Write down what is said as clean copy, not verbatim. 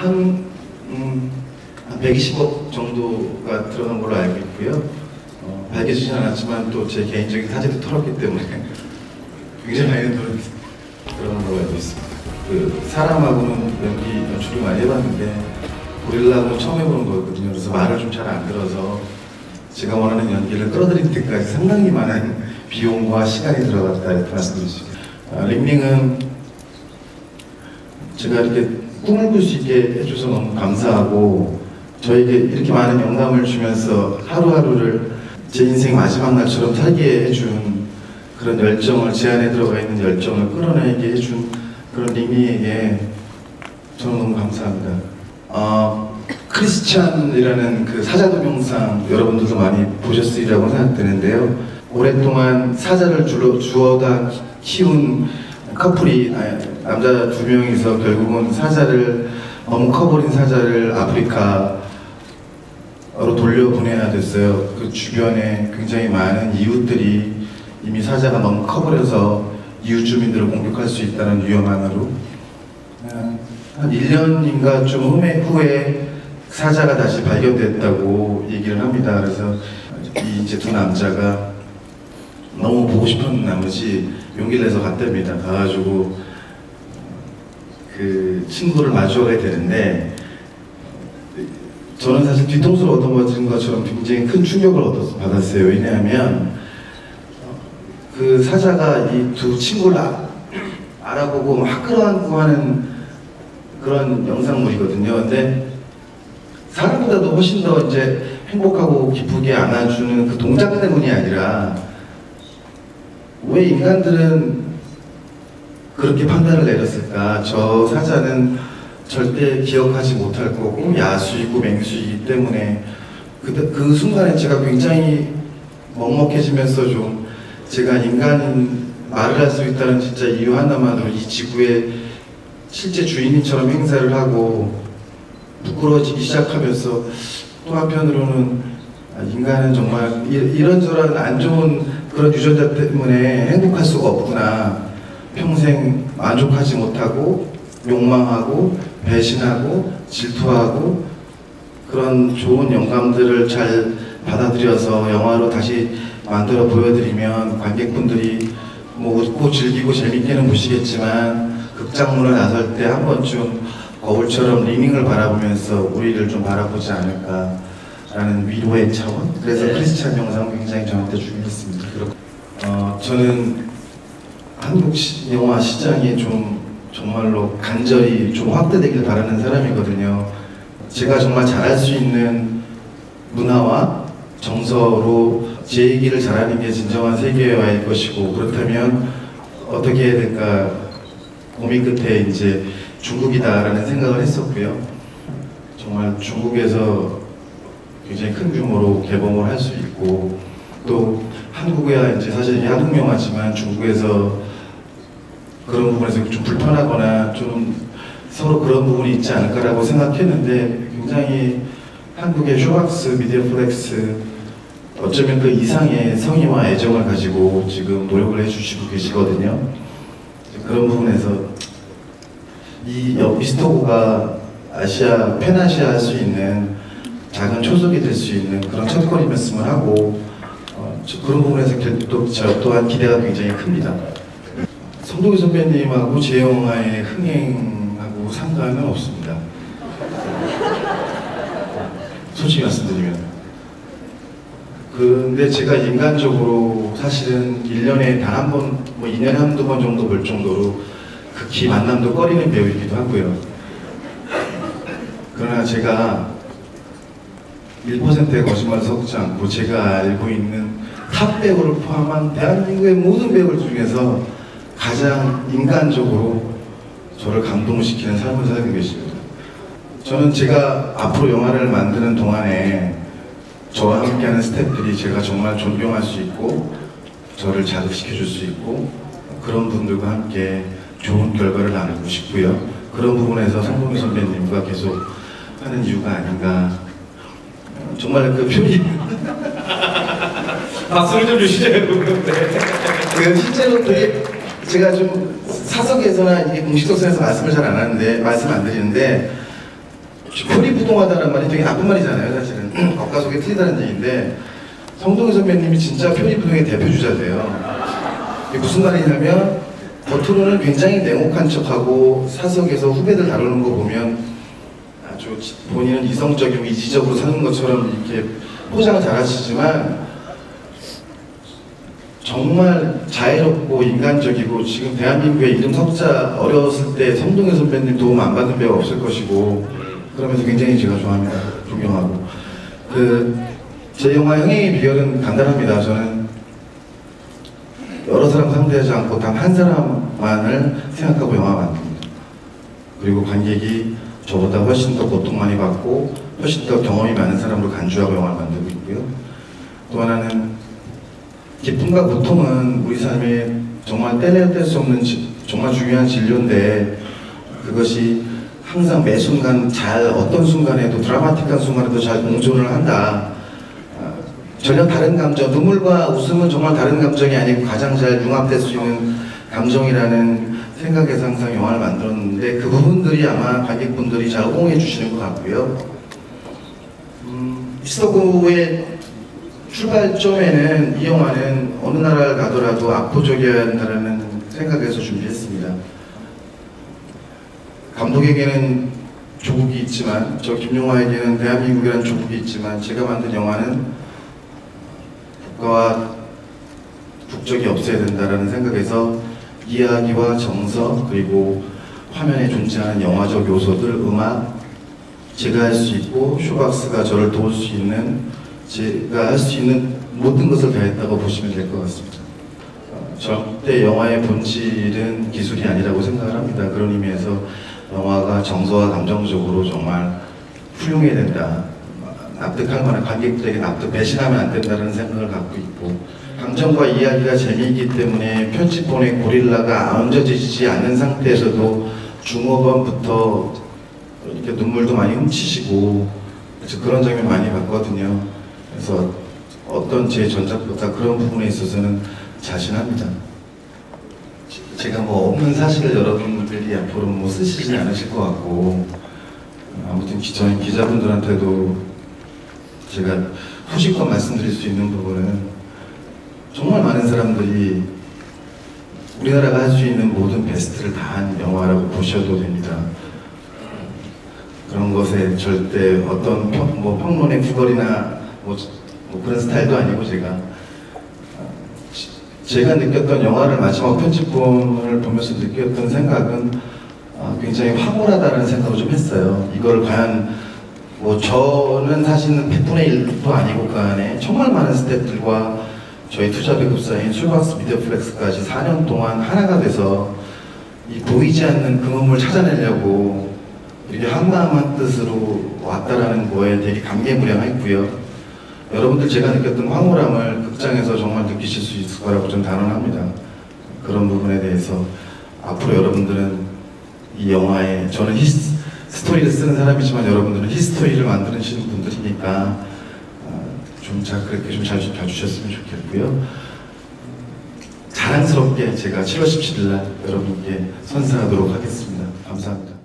한 120억 정도가 들어간 걸로 알고 있고요. 밝혀지진 않았지만 또 제 개인적인 사진도 털었기 때문에 굉장히 많은 돈이 들어간 걸로 알고 있습니다. 그 사람하고는 연출을 많이 해봤는데 고릴라하고는 처음 해보는 거거든요. 그래서 말을 좀 잘 안 들어서 제가 원하는 연기를 끌어들일 때까지 상당히 많은 비용과 시간이 들어갔다 이렇게 말씀드리죠. 링링은 제가 이렇게 꿈을 꿀 수 있게 해줘서 너무 감사하고 저에게 이렇게 많은 영감을 주면서 하루하루를 제 인생 마지막 날처럼 살게 해준 그런 열정을, 제 안에 들어가 있는 열정을 끌어내게 해준 그런 링링에게 저는 너무 감사합니다. 크리스찬이라는 그 사자 동영상 여러분들도 많이 보셨으리라고 생각되는데요. 오랫동안 사자를 주워다 키운 커플이, 남자 두 명이서 결국은 사자를, 너무 커버린 사자를 아프리카로 돌려보내야 됐어요. 그 주변에 굉장히 많은 이웃들이 이미 사자가 너무 커버려서 이웃 주민들을 공격할 수 있다는 위험함으로 한 1년인가 좀 후에 사자가 다시 발견됐다고 얘기를 합니다. 그래서 이제 두 남자가 너무 보고 싶은 나머지 용기를 내서 갔답니다. 가가지고 그 친구를 마주하게 되는데 저는 사실 뒤통수를 얻어맞은 것처럼 굉장히 큰 충격을 받았어요. 왜냐하면 그 사자가 이 두 친구를 알아보고 막 끌어안고 하는 그런 영상물이거든요. 근데 사람보다도 훨씬 더 이제 행복하고 기쁘게 안아주는 그 동작 때문이 아니라 왜 인간들은 그렇게 판단을 내렸을까? 저 사자는 절대 기억하지 못할 거고 야수이고 맹수이기 때문에 그 순간에 제가 굉장히 먹먹해지면서 좀 제가 인간인 말을 할 수 있다는 진짜 이유 하나만으로 이 지구의 실제 주인인처럼 행사를 하고 부끄러워지기 시작하면서 또 한편으로는 인간은 정말 이런저런 안 좋은 그런 유전자 때문에 행복할 수가 없구나. 평생 만족하지 못하고 욕망하고 배신하고 질투하고 그런 좋은 영감들을 잘 받아들여서 영화로 다시 만들어 보여드리면 관객분들이 뭐 웃고 즐기고 재밌게는 보시겠지만 극장문을 나설 때 한 번쯤 거울처럼 링링을 바라보면서 우리를 좀 바라보지 않을까라는 위로의 차원. 그래서 크리스찬 영상은 굉장히 저한테 중요했습니다. 저는 한국 영화 시장이 좀 정말로 간절히 좀 확대되길 바라는 사람이거든요. 제가 정말 잘할 수 있는 문화와 정서로 제 얘기를 잘하는 게 진정한 세계화일 것이고, 그렇다면 어떻게 해야 될까 고민 끝에 이제 중국이다라는 생각을 했었고요. 정말 중국에서 굉장히 큰 규모로 개봉을 할 수 있고, 또 한국이야 이제 사실 이게 한국 영화지만 중국에서 그런 부분에서 좀 불편하거나 좀 서로 그런 부분이 있지 않을까라고 생각했는데, 굉장히 한국의 쇼박스, 미디어플렉스 어쩌면 그 이상의 성의와 애정을 가지고 지금 노력을 해주시고 계시거든요. 그런 부분에서 이 미스터고가 아시아, 팬아시아 할 수 있는 작은 초석이 될 수 있는 그런 첫걸음이었으면 하고, 그런 부분에서 저 또한 기대가 굉장히 큽니다. 성동희 선배님하고 제 영화의 흥행하고 상관은 없습니다. 솔직히 말씀드리면. 근데 제가 인간적으로 사실은 1년에 단 한 번, 뭐 2년에 한두 번 정도 볼 정도로 극히 만남도 꺼리는 배우이기도 하고요. 그러나 제가 1%의 거짓말을 섞지 않고 제가 알고 있는 탑 배우를 포함한 대한민국의 모든 배우들 중에서 가장 인간적으로 저를 감동시키는 삶을 살고 계십니다. 저는 제가 앞으로 영화를 만드는 동안에 저와 함께하는 스태프들이 제가 정말 존경할 수 있고 저를 자극시켜줄 수 있고 그런 분들과 함께 좋은 결과를 나누고 싶고요. 그런 부분에서 성동희 선배님과 계속 하는 이유가 아닌가. 정말 그 표리 박수를 좀 주시죠. 그 실제로 되게 제가 좀 사석에서나 이게 공식 석상에서 말씀을 잘 안 하는데 말씀 안 드리는데 표리부동하다는 말이 되게 나쁜 말이잖아요. 사실은 겉과 속이 틀리다는 얘기인데 성동일 선배님이 진짜 표리부동의 대표주자세요. 이게 무슨 말이냐면 겉으로는 굉장히 냉혹한 척하고 사석에서 후배들 다루는 거 보면 아주 본인은 이성적이고 이지적으로 사는 것처럼 이렇게 포장을 잘 하시지만 정말 자애롭고 인간적이고 지금 대한민국에 이름 석자 어려웠을 때 성동일 선배님 도움 안 받는 배우가 없을 것이고 그러면서 굉장히 제가 좋아합니다. 존경하고 제 영화 흥행의 비결은 간단합니다. 저는 여러 사람 상대하지 않고 단 한 사람만을 생각하고 영화 만듭니다. 그리고 관객이 저보다 훨씬 더 고통 많이 받고 훨씬 더 경험이 많은 사람으로 간주하고 영화를 만들고 있고요. 또 하나는 기쁨과 고통은 우리 삶에 정말 뗄래야 수 없는 정말 중요한 진료인데 그것이 항상 매 순간 어떤 순간에도 드라마틱한 순간에도 잘 공존을 한다. 전혀 다른 감정, 눈물과 웃음은 정말 다른 감정이 아니고 가장 잘 융합될 수 있는 감정이라는 생각에서 항상 영화를 만들었는데 그 부분들이 아마 관객분들이 잘 호응해 주시는 것 같고요. 미스터고의 출발점에는 이 영화는 어느 나라를 가더라도 압도적이어야 한다는 생각에서 준비했습니다. 감독에게는 조국이 있지만 저 김용화에게는 대한민국이라는 조국이 있지만 제가 만든 영화는 국가와 국적이 없어야 된다는 생각에서 이야기와 정서 그리고 화면에 존재하는 영화적 요소들, 음악, 제가 할 수 있고 쇼박스가 저를 도울 수 있는 제가 할 수 있는 모든 것을 다했다고 보시면 될 것 같습니다. 절대 영화의 본질은 기술이 아니라고 생각을 합니다. 그런 의미에서 영화가 정서와 감정적으로 정말 훌륭해야 된다. 납득할 만한 관객들에게 배신하면 안 된다는 생각을 갖고 있고 감정과 이야기가 재미있기 때문에 편집본의 고릴라가 얹어지지 않는 상태에서도 중후반부터 이렇게 눈물도 많이 훔치시고 그런 장면 많이 봤거든요. 그래서 어떤 제 전작보다 그런 부분에 있어서는 자신합니다. 제가 뭐 없는 사실을 여러분들이 앞으로 뭐 쓰시지 않으실 것 같고 아무튼 저희 기자분들한테도 제가 소식껏 말씀드릴 수 있는 부분은 정말 많은 사람들이 우리나라가 할 수 있는 모든 베스트를 다 한 영화라고 보셔도 됩니다. 그런 것에 절대 어떤 평론의 구걸이나 뭐 그런 스타일도 아니고 제가 느꼈던 영화를 마지막 편집본을 보면서 느꼈던 생각은 굉장히 황홀하다는 생각을 좀 했어요. 이걸 과연 저는 사실은 100분의 1도 아니고 그 안에 정말 많은 스태프들과 저희 투자 배급사인 술박스 미디어플렉스까지 4년 동안 하나가 돼서 이 보이지 않는 그 몸을 찾아내려고 이렇게 한마음 한뜻으로 왔다라는 거에 되게 감개무량했고요. 여러분들 제가 느꼈던 황홀함을 극장에서 정말 느끼실 수 있을 거라고 좀 단언합니다. 그런 부분에 대해서 앞으로 여러분들은 이 영화에 저는 스토리를 쓰는 사람이지만 여러분들은 히스토리를 만드시는 분들이니까 그렇게 좀 잘 봐주셨으면 좋겠고요. 자랑스럽게 제가 7월 17일 날 여러분께 선사하도록 하겠습니다. 감사합니다.